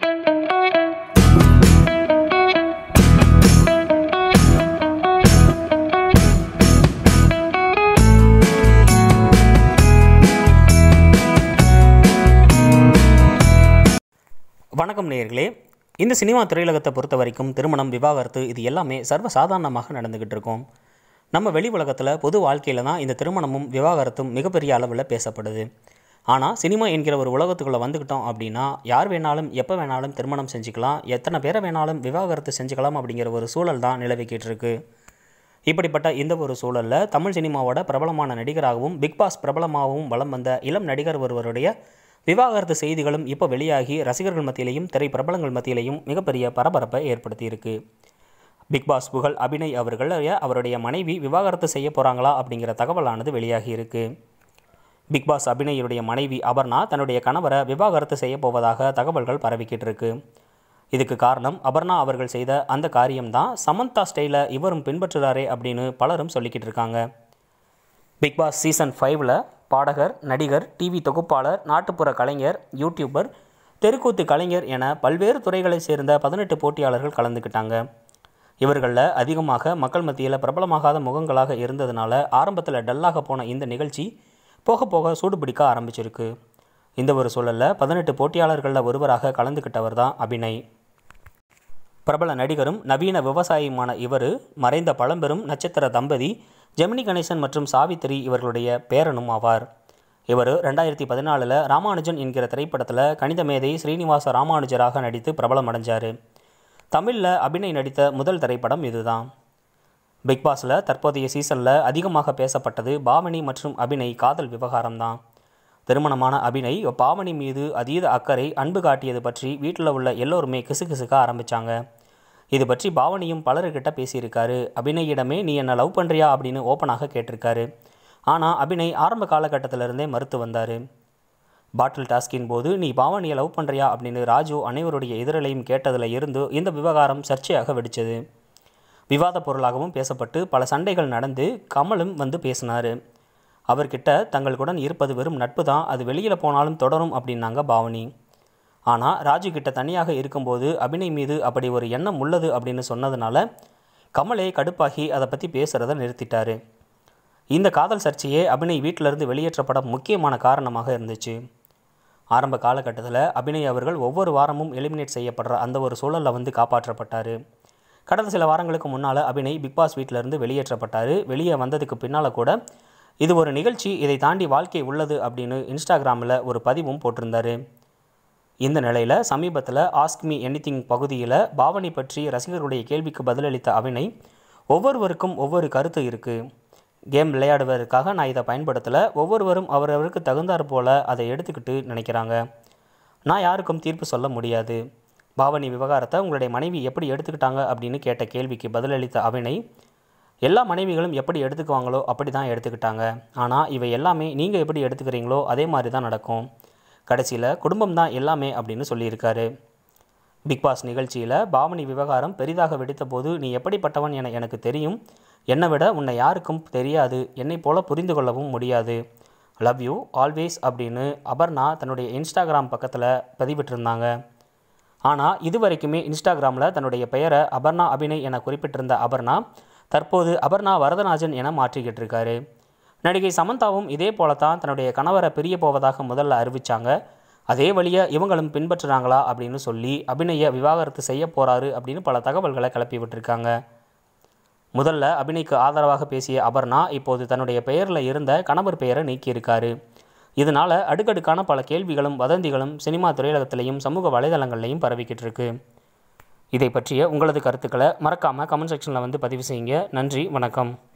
வணக்கம் நேயர்களே. இந்த சினிமா திரையுலகத்தை பொறுத்த வரைக்கும் திருமணம், விவாகரத்து இது எல்லாமே சர்வசாதாரணமாக நடந்துக்கிட்டு இருக்கும். நம்ம வெளி உலகத்தில் பொது வாழ்க்கையில் தான் இந்த திருமணமும் விவாகரத்தும் மிகப்பெரிய அளவில் பேசப்படுது. ஆனால் சினிமா என்கிற ஒரு உலகத்துக்குள்ளே வந்துக்கிட்டோம் அப்படின்னா யார் வேணாலும் எப்போ வேணாலும் திருமணம் செஞ்சுக்கலாம், எத்தனை பேரை வேணாலும் விவாகரத்து செஞ்சுக்கலாம் அப்படிங்கிற ஒரு சூழல் தான் நிலவிக்கிட்டு இருக்கு. இப்படிப்பட்ட இந்த ஒரு சூழலில் தமிழ் சினிமாவோட பிரபலமான நடிகராகவும் பிக் பாஸ் பிரபலமாகவும் வலம் வந்த இளம் நடிகர் ஒருவருடைய விவாகரத்து செய்திகளும் இப்போ வெளியாகி ரசிகர்கள் மத்தியிலையும் திரை பிரபலங்கள் மத்தியிலையும் மிகப்பெரிய பரபரப்பை ஏற்படுத்தியிருக்கு. பிக் பாஸ் புகழ் அபிநய் அவருடைய மனைவி விவாகரத்து செய்ய போகிறாங்களா அப்படிங்கிற தகவலானது வெளியாகி இருக்கு. பிக் பாஸ் அபிநயுடைய மனைவி அபர்ணா தன்னுடைய கணவரை விவாகரத்து செய்ய போவதாக தகவல்கள் பரவிக்கிட்டு இருக்கு. இதுக்கு காரணம் அபர்ணா அவர்கள் செய்த அந்த காரியம்தான் சமந்தா ஸ்டைலை இவரும் பின்பற்றுறாரே அப்படின்னு பலரும் சொல்லிக்கிட்டு இருக்காங்க. பிக் பாஸ் சீசன் 5ல் பாடகர், நடிகர், டிவி தொகுப்பாளர், நாட்டுப்புற கலைஞர், யூடியூபர், தெருக்கூத்து கலைஞர் என பல்வேறு துறைகளை சேர்ந்த 18 போட்டியாளர்கள் கலந்துக்கிட்டாங்க. இவர்களில் அதிகமாக மக்கள் மத்தியில் பிரபலமாகாத முகங்களாக இருந்ததுனால ஆரம்பத்தில் டல்லாக போன இந்த நிகழ்ச்சி போக போக சூடுபிடிக்க ஆரம்பிச்சிருக்கு. இந்த ஒரு சூழலில் 18 போட்டியாளர்களில் ஒருவராக கலந்துக்கிட்டவர் தான் அபிநய். பிரபல நடிகரும் நவீன விவசாயியுமான இவர் மறைந்த பழம்பெரும் நட்சத்திர தம்பதி ஜெமினி கணேசன் மற்றும் சாவித்திரி இவர்களுடைய பேரனும் ஆவார். இவர் 2014 ராமானுஜன் என்கிற திரைப்படத்தில் கணித மேதை ஸ்ரீனிவாச ராமானுஜராக நடித்து பிரபலம் அடைஞ்சார். தமிழில் அபிநய் நடித்த முதல் திரைப்படம் இதுதான். பிக் பாஸில் தற்போதைய சீசனில் அதிகமாக பேசப்பட்டது பாவனி மற்றும் அபிநய் காதல் விவகாரம்தான். திருமணமான அபிநய் பாவனி மீது அதீத அக்கறை, அன்பு காட்டியது பற்றி வீட்டில் உள்ள எல்லோருமே கிசுகிசுக்க ஆரம்பித்தாங்க. இது பற்றி பாவனியும் பலர்கிட்ட பேசியிருக்காரு. அபிநயிடமே நீ என்ன லவ் பண்ணுறியா அப்படின்னு ஓப்பனாக கேட்டிருக்காரு. ஆனால் அபிநய் ஆரம்ப காலகட்டத்திலிருந்தே மறுத்து வந்தார். பாட்டில் டாஸ்கின் போது நீ பாவனியை லவ் பண்ணுறியா அப்படின்னு ராஜு அனைவருடைய எதிரலையும் கேட்டதில் இருந்து இந்த விவகாரம் சர்ச்சையாக வெடித்தது. விவாத பொருளாகவும் பேசப்பட்டு பல சண்டைகள் நடந்து கமலும் வந்து பேசினார். அவர்கிட்ட தங்களுடன் இருப்பது வெறும் நட்பு தான், அது வெளியில் போனாலும் தொடரும் அப்படின்னாங்க பாவனி. ஆனால் ராஜு கிட்ட தனியாக இருக்கும்போது அபிநய் மீது அப்படி ஒரு எண்ணம் உள்ளது அப்படின்னு சொன்னதுனால கமலே கடுப்பாகி அதை பற்றி பேசுகிறத நிறுத்திட்டார். இந்த காதல் சர்ச்சையே அபிநய் வீட்டிலிருந்து வெளியேற்றப்பட முக்கியமான காரணமாக இருந்துச்சு. ஆரம்ப காலகட்டத்தில் அபிநய் அவர்கள் ஒவ்வொரு வாரமும் எலிமினேட் செய்யப்படுற அந்த ஒரு சூழலில் வந்து காப்பாற்றப்பட்டார். கடந்த சில வாரங்களுக்கு முன்னால் அபிநய் பிக் பாஸ் வீட்டிலேருந்து வெளியேற்றப்பட்டார். வெளியே வந்ததுக்கு பின்னால் கூட இது ஒரு நிகழ்ச்சி, இதை தாண்டி வாழ்க்கை உள்ளது அப்படின்னு இன்ஸ்டாகிராமில் ஒரு பதிவும் போட்டிருந்தார். இந்த நிலையில் சமீபத்தில் ஆஸ்க் மீ எனிதிங் பகுதியில் பாவனி பற்றி ரசிகர்களுடைய கேள்விக்கு பதிலளித்த அபிநய், ஒவ்வொருவருக்கும் ஒவ்வொரு கருத்து இருக்குது, கேம் விளையாடுவதற்காக நான் இதை பயன்படுத்தலை, ஒவ்வொருவரும் அவரவருக்கு தகுந்தாற் போல் அதை எடுத்துக்கிட்டு நினைக்கிறாங்க, நான் யாருக்கும் தீர்ப்பு சொல்ல முடியாது. பாவனி விவகாரத்தை உங்களுடைய மனைவி எப்படி எடுத்துக்கிட்டாங்க அப்படின்னு கேட்ட கேள்விக்கு பதிலளித்த அபிநய், எல்லா மனைவிகளும் எப்படி எடுத்துக்குவாங்களோ அப்படி தான் எடுத்துக்கிட்டாங்க, ஆனால் இவை எல்லாமே நீங்கள் எப்படி எடுத்துக்கிறீங்களோ அதே மாதிரி தான் நடக்கும், கடைசியில் குடும்பம் தான் எல்லாமே அப்படின்னு சொல்லியிருக்காரு. பிக் பாஸ் நிகழ்ச்சியில் பாவனி விவகாரம் பெரிதாக வெடித்த போது நீ எப்படிப்பட்டவன் என எனக்கு தெரியும், என்னை விட உன்னை யாருக்கும் தெரியாது, என்னை போல புரிந்து கொள்ளவும் முடியாது, லவ் யூ ஆல்வேஸ் அப்படின்னு அபர்ணா தன்னுடைய இன்ஸ்டாகிராம் பக்கத்தில் பதிவிட்டிருந்தாங்க. ஆனால் இது வரைக்குமே இன்ஸ்டாகிராமில் தன்னுடைய பெயரை அபர்ணா அபிநய் என குறிப்பிட்டிருந்த அபர்ணா தற்போது அபர்ணா வரதராஜன் என மாற்றிக்கிட்டு இருக்காரு. நடிகை சமந்தாவும் இதே போலத்தான் தன்னுடைய கணவரை பிரிய போவதாக முதல்ல அறிவித்தாங்க. அதே வழியை இவங்களும் பின்பற்றுறாங்களா அப்படின்னு சொல்லி அபிநயை விவாகரத்து செய்ய போகிறாரு அப்படின்னு பல தகவல்களை கிளப்பி விட்டுருக்காங்க. முதல்ல அபிநய்க்கு ஆதரவாக பேசிய அபர்ணா இப்போது தன்னுடைய பெயரில் இருந்த கணவர் பெயரை நீக்கியிருக்காரு. இதனால் அடுக்கடுக்கான பல கேள்விகளும் வதந்திகளும் சினிமா திரையுலகத்திலையும் சமூக வலைதளங்கள்லையும் பரவிக்கிட்டு இருக்கு. இதை பற்றிய உங்களது கருத்துக்களை மறக்காமல் கமெண்ட் செக்ஷனில் வந்து பதிவு செய்யுங்க. நன்றி, வணக்கம்.